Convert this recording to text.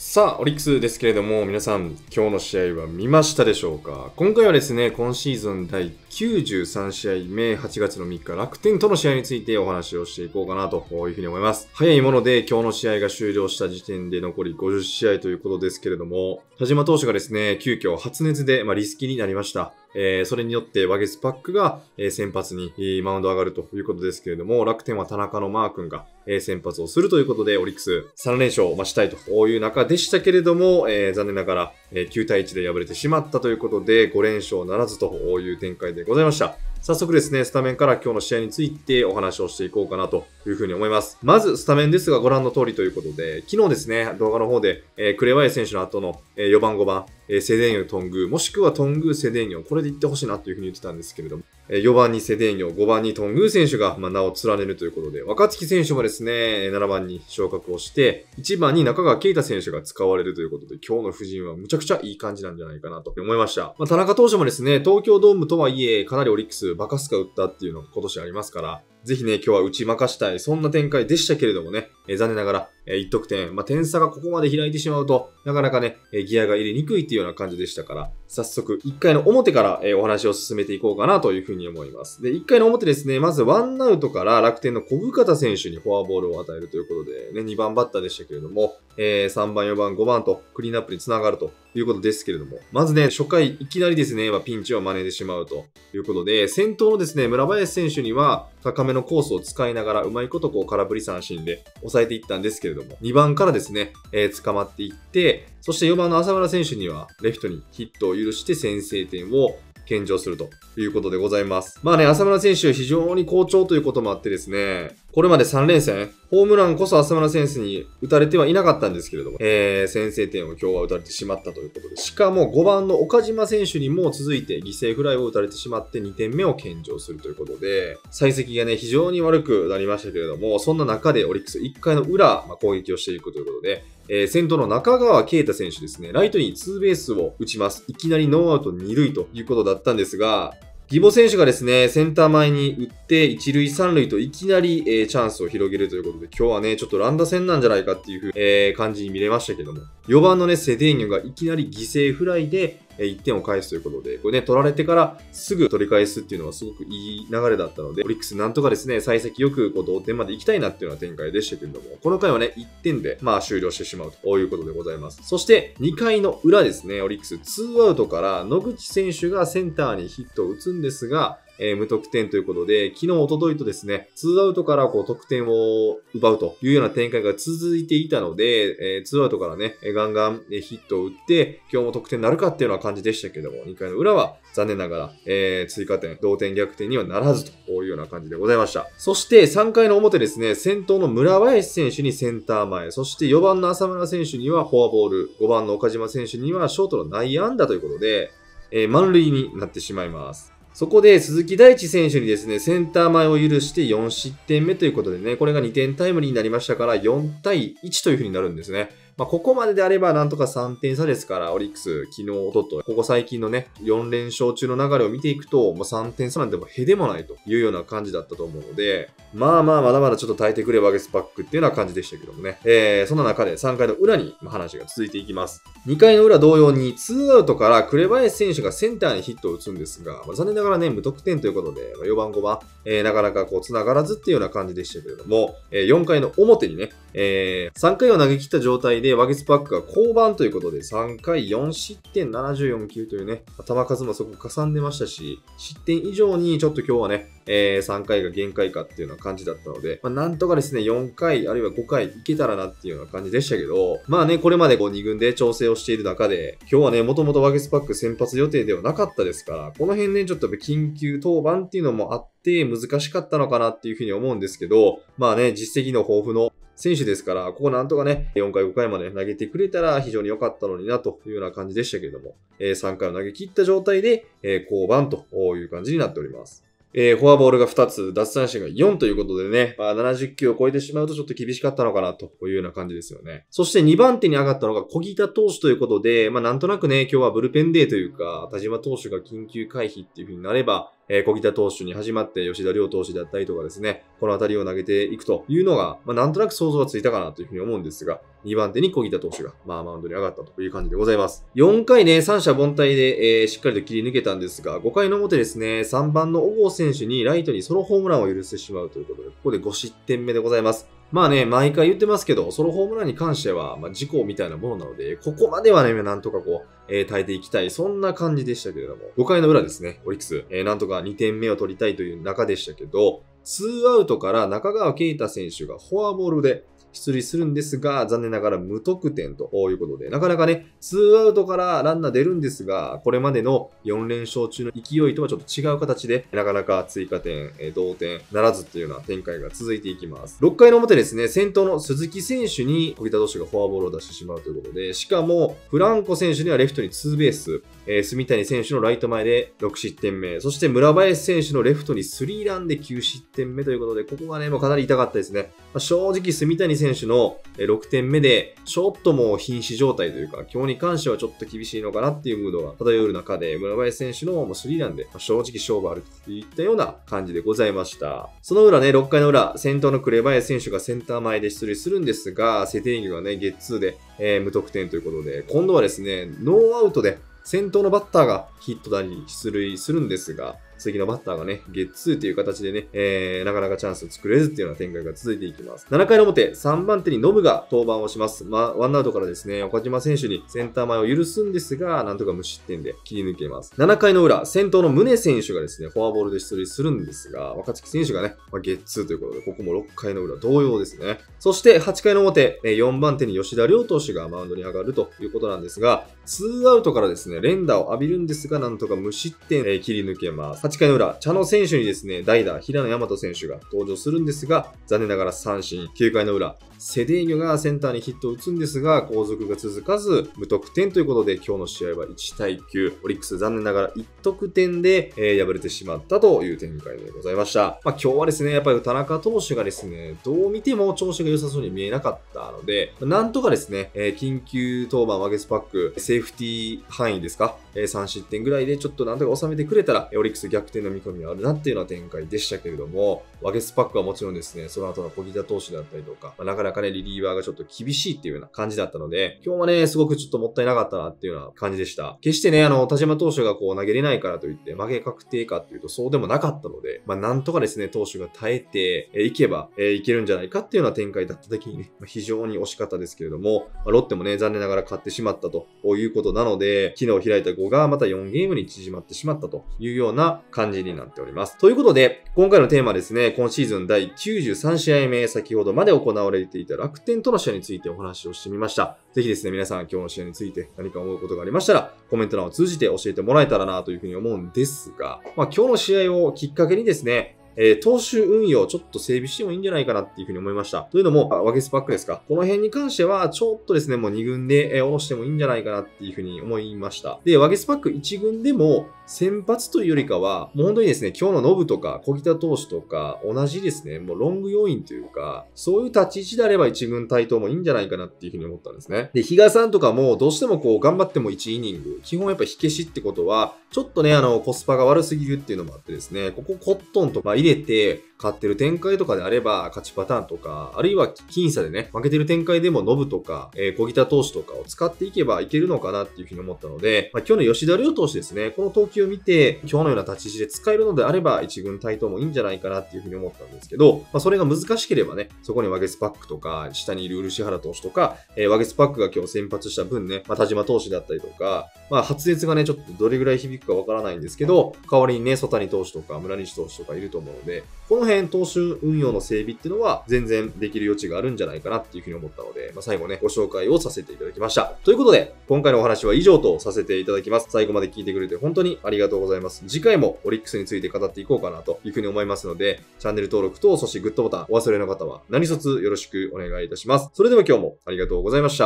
さあ、オリックスですけれども、皆さん、今日の試合は見ましたでしょうか？今回はですね、今シーズン第93試合目、8月の3日、楽天との試合についてお話をしていこうかなというふうに思います。早いもので、今日の試合が終了した時点で残り50試合ということですけれども、田島投手がですね、急遽発熱で、リスキになりました。それによってワゲスパックが先発にマウンド上がるということですけれども、楽天は田中のマー君が先発をするということで、オリックス3連勝をしたいという中でしたけれども、残念ながら9対1で敗れてしまったということで、5連勝ならずという展開でございました。早速ですね、スタメンから今日の試合についてお話をしていこうかなというふうに思います。まず、スタメンですがご覧の通りということで、昨日ですね、動画の方で、紅林選手の後の4番5番、セデーニョ、トング、もしくはトング、セデーニョ、これで言ってほしいなというふうに言ってたんですけれども、4番にセデーニョ、5番にトング選手が名を連ねるということで、若月選手もですね、7番に昇格をして、1番に中川圭太選手が使われるということで、今日の布陣はむちゃくちゃいい感じなんじゃないかなと思いました。田中投手もですね、東京ドームとはいえ、かなりオリックスバカスカ打ったっていうのが今年ありますから、ぜひね、今日は打ち負かしたい、そんな展開でしたけれどもね、残念ながら、1得点、点差がここまで開いてしまうと、なかなかね、ギアが入れにくいっていうような感じでしたから、早速、1回の表から、お話を進めていこうかなというふうに思います。で、1回の表ですね、まずワンアウトから楽天の小深田選手にフォアボールを与えるということで、ね、2番バッターでしたけれども、3番、4番、5番とクリーンアップにつながるということですけれども、まずね、初回、いきなりですね、ピンチを招いてしまうということで、先頭のですね、村林選手には高めのコースを使いながら、うまいこと空振り三振で抑えていったんですけれども、2番からですね、捕まっていって、そして4番の浅村選手にはレフトにヒットを許して先制点を献上するということでございます。浅村選手非常に好調ということもあってですね、これまで3連戦、ホームランこそ浅村選手に打たれてはいなかったんですけれども、先制点を今日は打たれてしまったということで、しかも5番の岡島選手にも続いて犠牲フライを打たれてしまって2点目を献上するということで、幸先がね、非常に悪くなりましたけれども、そんな中でオリックス1回の裏、攻撃をしていくということで、先頭の中川圭太選手ですね、ライトにツーベースを打ちます。いきなりノーアウト2塁ということだったんですが、義母選手がですね、センター前に打って一塁三塁といきなり、チャンスを広げるということで、今日はね、ちょっと乱打戦なんじゃないかっていう感じに見れましたけども、4番のね、セデーニョがいきなり犠牲フライで1点を返すということで、これね、取られてからすぐ取り返すっていうのはすごくいい流れだったので、オリックスなんとかですね、幸先よく同点まで行きたいなっていうような展開でしたけれども、この回はね、1点で終了してしまうということでございます。そして2回の裏ですね、オリックス2アウトから野口選手がセンターにヒットを打つんですが、無得点ということで、昨日、一昨日とですね、2アウトから得点を奪うというような展開が続いていたので、2アウトからね、ガンガンヒットを打って、今日も得点になるかっていうような感じでしたけども、2回の裏は残念ながら、追加点、同点逆転にはならずというような感じでございました。そして3回の表ですね、先頭の村林選手にセンター前、そして4番の浅村選手にはフォアボール、5番の岡島選手にはショートの内野安打ということで、満塁になってしまいます。そこで鈴木大地選手にですね、センター前を許して4失点目ということでね、これが2点タイムリーになりましたから4対1という風になるんですね。ここまでであればなんとか3点差ですから、オリックス、昨日、おととい、ここ最近のね、4連勝中の流れを見ていくと、もう3点差なんてもへでもないというような感じだったと思うので、まだまだちょっと耐えてくれワゲスパックっていうような感じでしたけどもね。そんな中で3回の裏に話が続いていきます。2回の裏同様に2アウトから紅林選手がセンターにヒットを打つんですが、残念ながらね、無得点ということで、4番5番、なかなか繋がらずっていうような感じでしたけれども、4回の表にね、3回を投げ切った状態でワゲスパックが降板ということで、3回4失点74球というね、球数もそこかさんでましたし、失点以上にちょっと今日はね、3回が限界かっていうような感じだったので、なんとかですね、4回あるいは5回いけたらなっていうような感じでしたけど、これまで2軍で調整をしている中で、今日はね、もともとワゲスパック先発予定ではなかったですから、この辺ね、ちょっと緊急登板っていうのもあって難しかったのかなっていうふうに思うんですけど、実績の豊富の選手ですから、ここなんとかね、4回5回まで投げてくれたら非常に良かったのになというような感じでしたけれども、3回を投げ切った状態で、降板という感じになっております。フォアボールが2つ、奪三振が4ということでね、70球を超えてしまうとちょっと厳しかったのかなというような感じですよね。そして2番手に上がったのが小木田投手ということで、なんとなくね、今日はブルペンデーというか、田島投手が緊急回避っていう風になれば、 小木田投手に始まって吉田亮投手であったりとかですね、このあたりを投げていくというのが、なんとなく想像がついたかなというふうに思うんですが、2番手に小木田投手が、マウンドに上がったという感じでございます。4回ね、三者凡退で、しっかりと切り抜けたんですが、5回の表ですね、3番の小郷選手にライトにソロホームランを許してしまうということで、ここで5失点目でございます。毎回言ってますけど、ソロホームランに関しては、事故みたいなものなので、ここまではね、なんとか耐えていきたい、そんな感じでしたけれども、5回の裏ですね、オリックス、なんとか2点目を取りたいという中でしたけど、2アウトから中川圭太選手がフォアボールで出塁するんですが、残念ながら無得点ということで、なかなかね、2アウトからランナー出るんですが、これまでの4連勝中の勢いとはちょっと違う形で、なかなか追加点、同点ならずっていうような展開が続いていきます。6回の表ですね、先頭の鈴木選手に小木田投手がフォアボールを出してしまうということで、しかも、フランコ選手にはレフトにツーベース、住谷選手のライト前で6失点目、そして村林選手のレフトにスリーランで9失点目ということで、ここがね、もうかなり痛かったですね。正直、住谷選手の6点目で、ちょっともう瀕死状態というか、今日に関してはちょっと厳しいのかなっていうムードが漂う中で、村林選手のもうスリーランで、正直勝負あるといったような感じでございました。その裏ね、6回の裏、先頭の紅林選手がセンター前で出塁するんですが、セティングがね、ゲッツーで、無得点ということで、今度はですね、ノーアウトで、先頭のバッターがヒットだに出塁するんですが、次のバッターがね、ゲッツーという形でね、なかなかチャンスを作れずっていうような展開が続いていきます。7回の表、3番手にノブが登板をします。ワンアウトからですね、岡島選手にセンター前を許すんですが、なんとか無失点で切り抜けます。7回の裏、先頭の宗選手がですね、フォアボールで出塁するんですが、若月選手がね、ゲッツーということで、ここも6回の裏同様ですね。そして8回の表、4番手に吉田亮投手がマウンドに上がるということなんですが、2アウトからですね、連打を浴びるんですが、なんとか無失点、切り抜けます。8回の裏、茶野選手にですね、代打、平野大和選手が登場するんですが、残念ながら三振。9回の裏、セデーニョがセンターにヒットを打つんですが、後続が続かず、無得点ということで、今日の試合は1対9。オリックス残念ながら1得点で、敗れてしまったという展開でございました。今日はですね、やっぱり田中投手がですね、どう見ても調子が良さそうに見えなかったので、なんとかですね、緊急登板ワゲスパック、セーフティー範囲ですか、3失点ぐらいでちょっとなんとか収めてくれたら、オリックス逆転の見込みがあるなっていうような展開でしたけれども、ワゲスパックはもちろんですね、その後の小木田投手だったりとか、なかなかね、リリーバーがちょっと厳しいっていうような感じだったので、今日はね、すごくちょっともったいなかったなっていうような感じでした。決してね、田島投手が投げれないからといって負け確定かっていうとそうでもなかったので、なんとかですね、投手が耐えていけばいけるんじゃないかっていうような展開だった時にね、非常に惜しかったですけれども、ロッテもね、残念ながら勝ってしまったということなので、昨日開いた5がまた4ゲームに縮まってしまったというような感じになっております。ということで、今回のテーマですね、今シーズン第93試合目、先ほどまで行われていた楽天との試合についてお話をしてみました。ぜひですね、皆さん今日の試合について何か思うことがありましたら、コメント欄を通じて教えてもらえたらなというふうに思うんですが、今日の試合をきっかけにですね、投手運用をちょっと整備してもいいんじゃないかなっていうふうに思いました。というのも、ワゲスパックですか。この辺に関しては、ちょっとですね、もう2軍で下ろしてもいいんじゃないかなっていうふうに思いました。で、ワゲスパック1軍でも、先発というよりかは、もう本当にですね、今日のノブとか小木田投手とか、同じですね、もうロング要員というか、そういう立ち位置であれば1軍対等もいいんじゃないかなっていうふうに思ったんですね。で、比嘉さんとかも、どうしても頑張っても1イニング、基本やっぱ火消しってことは、ちょっとね、コスパが悪すぎるっていうのもあってですね、ここコットンとか入れて、勝ってる展開とかであれば、勝ちパターンとか、あるいは僅差でね、負けてる展開でもノブとか、小木田投手とかを使っていけばいけるのかなっていうふうに思ったので、今日の吉田亮投手ですね、この投球を見て、今日のような立ち位置で使えるのであれば、1軍対等もいいんじゃないかなっていうふうに思ったんですけど、それが難しければね、そこにワゲスパックとか、下にいる漆原投手とか、ワゲスパックが今日先発した分ね、田島投手だったりとか、発熱がね、ちょっとどれぐらい響くかわからないんですけど、代わりにね、曽谷投手とか村西投手とかいると思うので、この辺投手運用の整備っていうのは全然できる余地があるんじゃないかなっていうふうに思ったので、最後ね、ご紹介をさせていただきました。ということで、今回のお話は以上とさせていただきます。最後まで聞いてくれて本当にありがとうございます。次回もオリックスについて語っていこうかなというふうに思いますので、チャンネル登録と、そしてグッドボタンお忘れの方は何卒よろしくお願いいたします。それでは今日もありがとうございました。